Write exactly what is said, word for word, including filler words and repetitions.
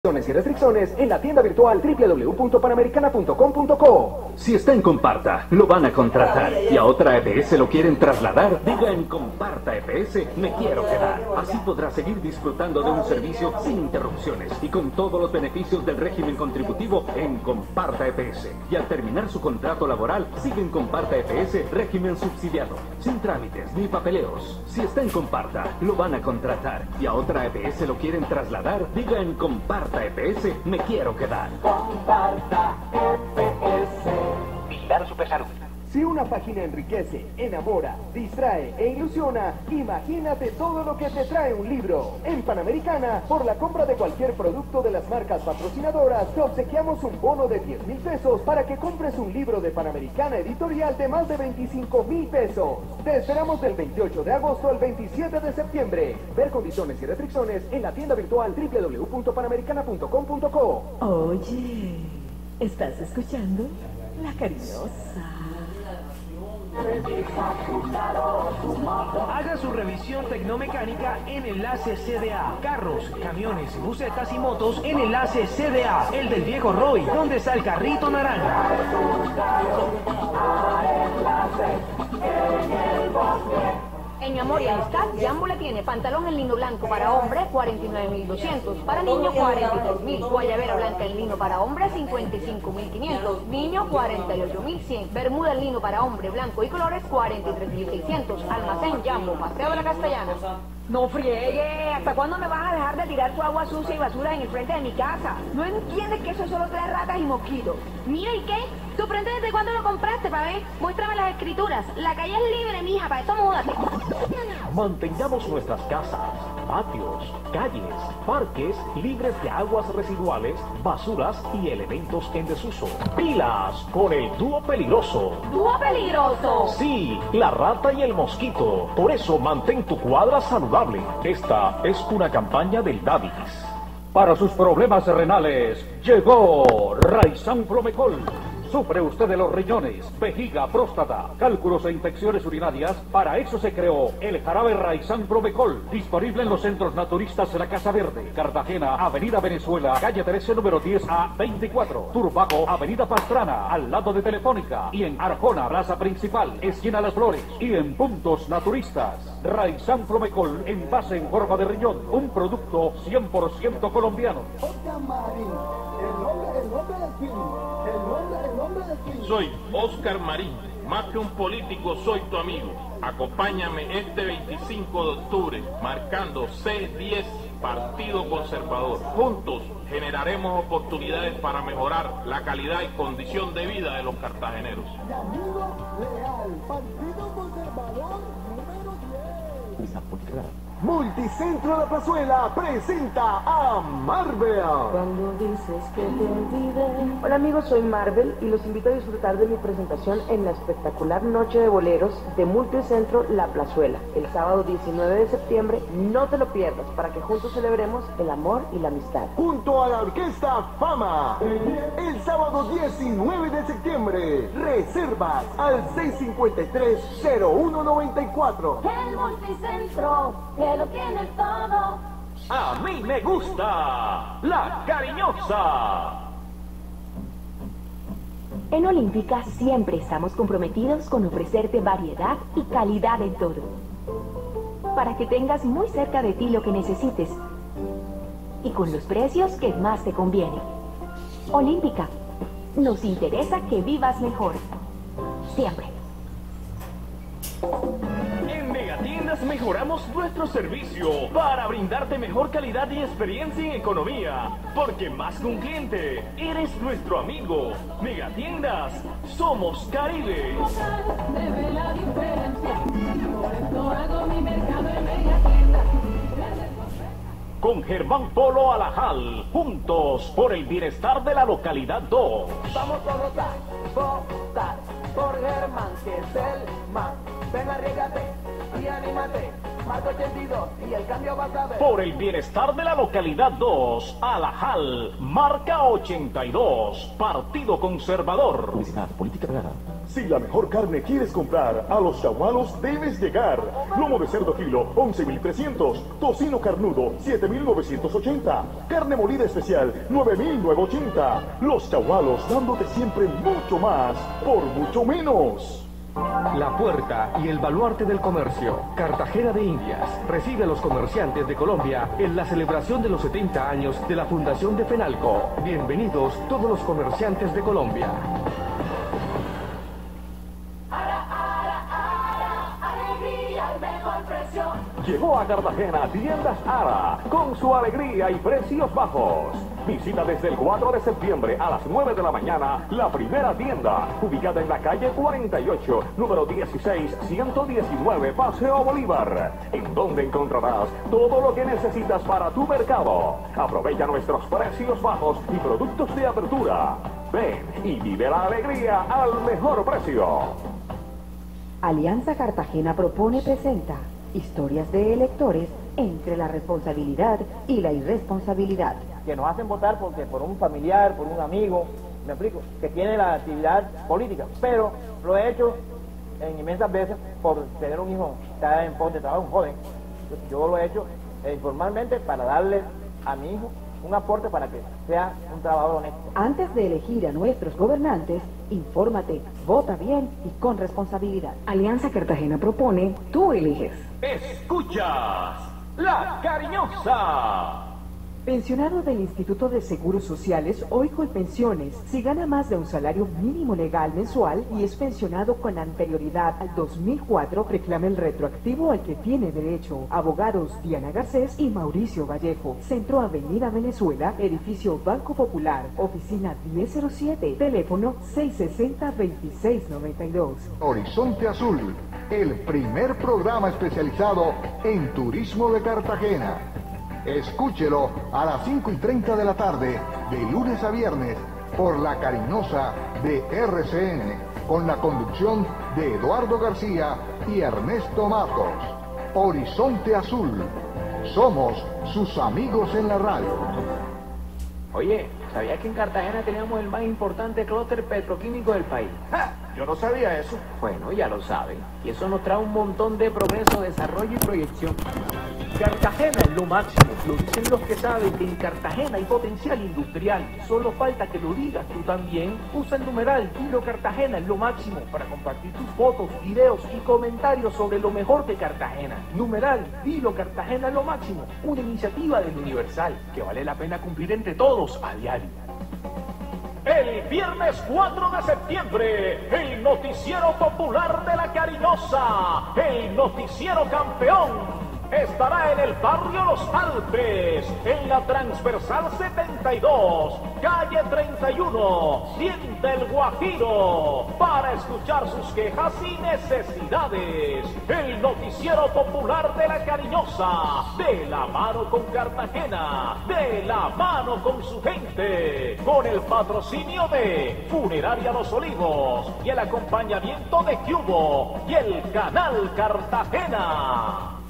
y restricciones en la tienda virtual doble u doble u doble u punto panamericana punto com punto co. Si está en Comparta, lo van a contratar y a otra E P S lo quieren trasladar, diga en Comparta E P S, me quiero quedar. Así podrá seguir disfrutando de un servicio sin interrupciones y con todos los beneficios del régimen contributivo en Comparta E P S. Y al terminar su contrato laboral, sigue en Comparta E P S régimen subsidiado, sin trámites ni papeleos. Si está en Comparta, lo van a contratar y a otra E P S lo quieren trasladar, diga en Comparta E P S, me quiero quedar. Comparta E P S. Vigilar Supersalud. Si una página enriquece, enamora, distrae e ilusiona, imagínate todo lo que te trae un libro. En Panamericana, por la compra de cualquier producto de las marcas patrocinadoras, te obsequiamos un bono de diez mil pesos para que compres un libro de Panamericana Editorial de más de veinticinco mil pesos. Te esperamos del veintiocho de agosto al veintisiete de septiembre. Ver condiciones y restricciones en la tienda virtual doble u doble u doble u punto panamericana punto com punto co. Oye, ¿estás escuchando? La Cariñosa. Haga su revisión tecnomecánica en Enlace C D A. Carros, camiones, busetas y motos en Enlace C D A. El del viejo Roy. ¿Dónde está el carrito naranja? En mi amor y amistad, Jambo le tiene pantalón en lino blanco para hombre, cuarenta y nueve mil doscientos. Para niño, cuarenta y tres mil. Guayabera blanca en lino para hombre, cincuenta y cinco mil quinientos. Niño, cuarenta y ocho mil cien. Bermuda en lino para hombre, blanco y colores, cuarenta y tres mil seiscientos. Almacén Jambo, Paseo de la Castellana. No friegue, ¿hasta cuándo me vas a dejar de tirar tu agua sucia y basura en el frente de mi casa? ¿No entiendes que eso solo trae ratas y mosquitos? Mira, ¿y qué? ¿Tu frente desde cuándo lo compraste, pa' ver? Muéstrame las escrituras. La calle es libre, mija, para eso múdate. Mantengamos nuestras casas, patios, calles, parques libres de aguas residuales, basuras y elementos en desuso. ¡Pilas con el dúo peligroso! ¿Dúo peligroso? Sí, la rata y el mosquito. Por eso mantén tu cuadra saludable. Esta es una campaña del Davis. Para sus problemas renales, llegó Raizán Promecol. ¿Sufre usted de los riñones, vejiga, próstata, cálculos e infecciones urinarias? Para eso se creó el jarabe Raizán Promecol, disponible en los centros naturistas de la Casa Verde, Cartagena, Avenida Venezuela, calle trece, número diez a veinticuatro, Turbaco, Avenida Pastrana, al lado de Telefónica, y en Arjona, Plaza Principal, esquina Las Flores, y en puntos naturistas. Raizán Promecol, envase en forma de riñón, un producto cien por ciento colombiano. Soy Oscar Marín, más que un político soy tu amigo. Acompáñame este veinticinco de octubre, marcando C diez, Partido Conservador. Juntos generaremos oportunidades para mejorar la calidad y condición de vida de los cartageneros. Mi amigo leal, Partido Conservador número diez. Multicentro La Plazuela presenta a Marvel. Cuando dices que te olvidé. Hola amigos, soy Marvel y los invito a disfrutar de mi presentación en la espectacular Noche de Boleros de Multicentro La Plazuela. El sábado diecinueve de septiembre, no te lo pierdas para que juntos celebremos el amor y la amistad. Junto a la Orquesta Fama, el sábado diecinueve de septiembre. Reservas al seis cinco tres, cero uno nueve cuatro. El Multicentro, que lo tiene todo. ¡A mí me gusta! ¡La Cariñosa! En Olímpica siempre estamos comprometidos con ofrecerte variedad y calidad en todo, para que tengas muy cerca de ti lo que necesites y con los precios que más te convienen. Olímpica, nos interesa que vivas mejor, siempre. En Megatiendas mejoramos nuestro servicio para brindarte mejor calidad y experiencia en economía. Porque más que un cliente, eres nuestro amigo. Megatiendas, somos Caribe. Con Germán Polo Alajal, juntos por el bienestar de la localidad dos. Vamos todos a votar por Germán, que es el man. Ven, arriégate y anímate. Marca ochenta y dos y el cambio vas a ver. Por el bienestar de la localidad dos, Alajal, marca ochenta y dos, Partido Conservador. Publicidad, política pagada. Si la mejor carne quieres comprar, a Los Chagualos debes llegar. Lomo de cerdo kilo, once mil trescientos. Tocino carnudo, siete mil novecientos ochenta. Carne molida especial, nueve mil novecientos ochenta. Los Chagualos dándote siempre mucho más, por mucho menos. La puerta y el baluarte del comercio, Cartagena de Indias, recibe a los comerciantes de Colombia en la celebración de los setenta años de la fundación de FENALCO. Bienvenidos todos los comerciantes de Colombia. Llegó a Cartagena Tiendas Ara, con su alegría y precios bajos. Visita desde el cuatro de septiembre a las nueve de la mañana la primera tienda, ubicada en la calle cuarenta y ocho, número dieciséis, ciento diecinueve, Paseo Bolívar, en donde encontrarás todo lo que necesitas para tu mercado. Aprovecha nuestros precios bajos y productos de apertura. Ven y vive la alegría al mejor precio. Alianza Cartagena propone y presenta historias de electores entre la responsabilidad y la irresponsabilidad. Que nos hacen votar porque por un familiar, por un amigo, me explico, que tiene la actividad política, pero lo he hecho en inmensas veces por tener un hijo que está en pos de trabajo, un joven. Yo lo he hecho eh, informalmente para darle a mi hijo un aporte para que sea un trabajador honesto. Antes de elegir a nuestros gobernantes, infórmate, vota bien y con responsabilidad. Alianza Cartagena propone, tú eliges. Escuchas La Cariñosa. Pensionado del Instituto de Seguros Sociales, hoy con pensiones, si gana más de un salario mínimo legal mensual y es pensionado con anterioridad al dos mil cuatro, reclame el retroactivo al que tiene derecho. Abogados Diana Garcés y Mauricio Vallejo. Centro Avenida Venezuela, edificio Banco Popular, oficina diez cero siete, teléfono seis sesenta, veintiséis noventa y dos. Horizonte Azul, el primer programa especializado en turismo de Cartagena. Escúchelo a las cinco y treinta de la tarde, de lunes a viernes, por La Cariñosa de R C N, con la conducción de Eduardo García y Ernesto Matos. Horizonte Azul, somos sus amigos en la radio. Oye, ¿sabías que en Cartagena teníamos el más importante clúster petroquímico del país? ¡Ja! Yo no sabía eso. Bueno, ya lo saben. Y eso nos trae un montón de progreso, desarrollo y proyección. Cartagena es lo máximo. Lo dicen los que saben que en Cartagena hay potencial industrial. Solo falta que lo digas tú también. Usa el numeral Dilo Cartagena es lo máximo para compartir tus fotos, videos y comentarios sobre lo mejor de Cartagena. Numeral Dilo Cartagena es lo máximo. Una iniciativa del Universal que vale la pena cumplir entre todos a diario. El viernes cuatro de septiembre, el noticiero popular de La Cariñosa, el noticiero campeón, estará en el barrio Los Alpes, en la transversal setenta y dos, calle treinta y uno, Siente el Guajiro, para escuchar sus quejas y necesidades. El noticiero popular de La Cariñosa, de la mano con Cartagena, de la mano con su gente, con el patrocinio de Funeraria Los Olivos y el acompañamiento de Cubo y el Canal Cartagena.